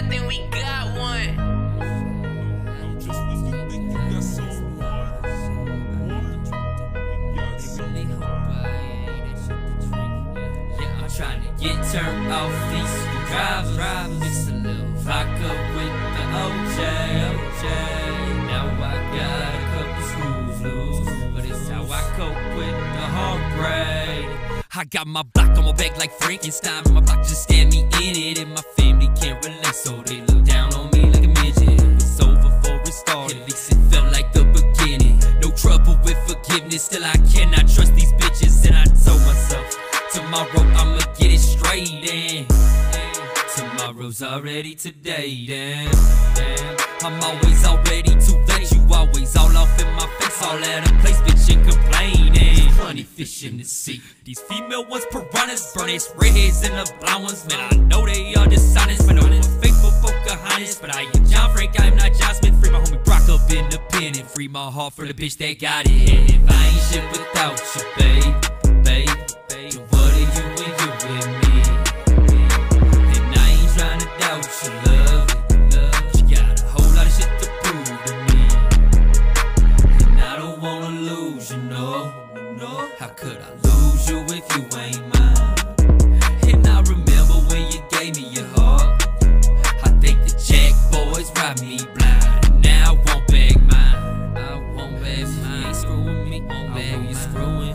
think we got one. Just when you think you got someone, I'm trying to get turned off these drivers. Mix a little vodka with the OJ. Now I got a couple screws loose, but it's how I cope with the heartbreak. I got my block on my back like Frankenstein, but my block just stand me in it, and my family can't relate, so they look down on me like a midget. It was over before it started, at least it felt like the beginning. No trouble with forgiveness, still I cannot trust these bitches, and I told myself, tomorrow I'ma get it straight, and tomorrow's already today, damn. I'm always already too late, you always all off in my face, all out of place, bitch, and complaining. Plenty fish in the sea, these female ones piranhas, burn ass redheads and the blonde ones, man, I know they are dishonest, man, I'm a faithful Pocahontas, but I am John Frank, I am not John Smith. Free my homie Brock up independent, free my heart for the bitch that got it, and if I ain't shit without you, babe, then what are you when you with me? And I ain't trying to doubt your love. You got a whole lot of shit to prove to me, and I don't wanna lose you, no. How could I lose you if you ain't mine? And I remember when you gave me your heart. I think the Jack boys robbed me blind. Now I won't beg mine. If you ain't screwing me, won't beg you screwing.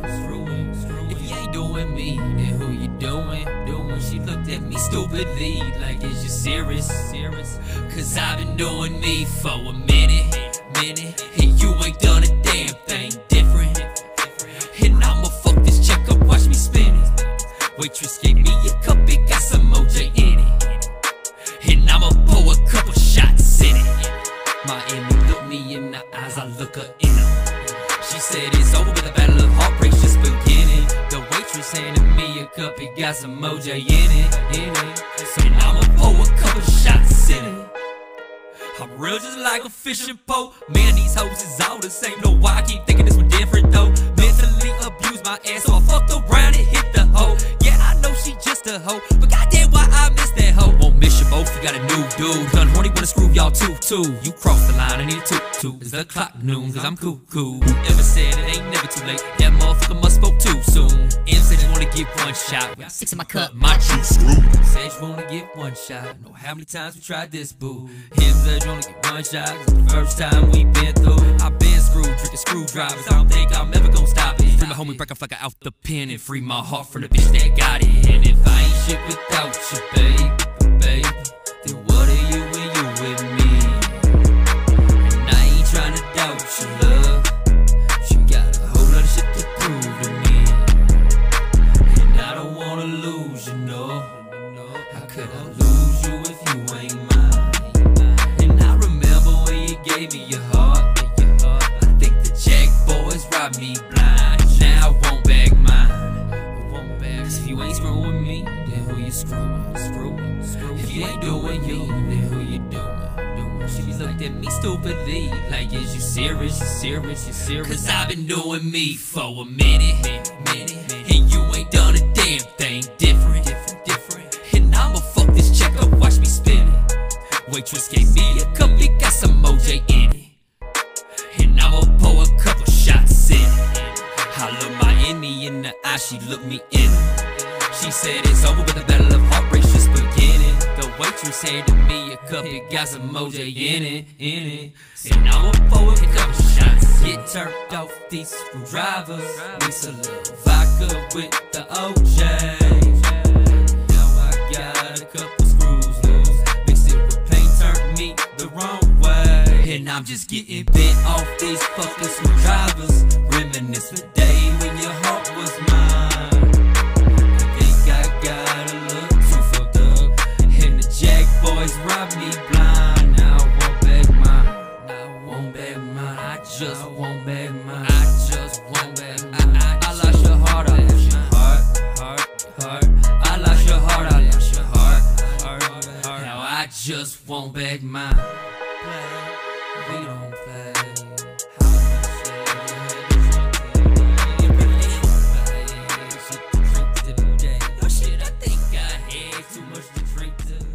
If you ain't doing me, then who you doing? She looked at me stupidly, like, is you serious? Cause I've been doing me for a minute, and you ain't done a damn thing different. And I'ma fuck this check up, watch me spin it. Waitress gave me a cup, it got some OJ in it, and I'ma pour a couple shots in it. Miami looked me in the eyes, I look her in them. She said it's over, but the battle of heartbreak's just beginning. The waitress handed me a cup, it got some OJ in it. So I'ma pour a couple shots in it. I'm real just like a fishing pole. Man, these hoes is all the same. No, why I keep thinking this one different though. Mentally abused my ass, so I fucked around and hit the hoe. Yeah, I know she just a hoe, but goddamn why I miss that hoe. Won't miss you both, you got a new dude. Gun horny, wanna screw y'all too. You crossed the line, I need a toot. It's the clock noon, cause I'm cool. Whoever said it ain't never too late, that motherfucker must spoke too soon. M said you wanna get one shot, got 6 in my cup, my juice screw. Said you wanna get one shot, know how many times we tried this, boo. M said you wanna get one shot, cause the first time we been through. I been screwed, drinking screwdrivers, I don't think I'm ever gonna stop it. Free my homie break off like out the pen, and free my heart from the bitch that got it. And if I ain't shit without you, babe, then what are you when you with me? And I ain't trying to doubt your love. You got a whole lot of shit to prove to me, and I don't wanna lose you, no. How could I lose you if you ain't mine? And I remember when you gave me your heart. I think the Jack boys robbed me blind. Now I won't beg mine. Cause if you ain't screwing me, then who you screwing? If you ain't doing you, then who you doing? She looked at me stupidly, like, is you serious? Cause I've been doing me for a minute, and you ain't done a damn thing different. And I'ma fuck this check up, watch me spin it. Waitress gave me a cup, it got some OJ in it, and I'ma pour a couple shots in it. I look Miami in the eye, she looked me in it. She said it's over, but the battle of heartbreak's just beginning. The waitress handed me a cup, it got some OJ in it. And I'ma pour a couple shots. Get turned off these screwdrivers. Mix a little vodka with the OJ. Now I got a couple screws loose. Mix it with paint, turned me the wrong way. And I'm just getting bent off these fucking screwdrivers. Reminisce the day when your heart was mine. Boys rob me blind. Now I won't beg mine. I just won't beg mine. I lost your heart, I lost your heart. I lost your heart, Now I just won't beg mine. We don't play. No shit, I think I had too much to drink today.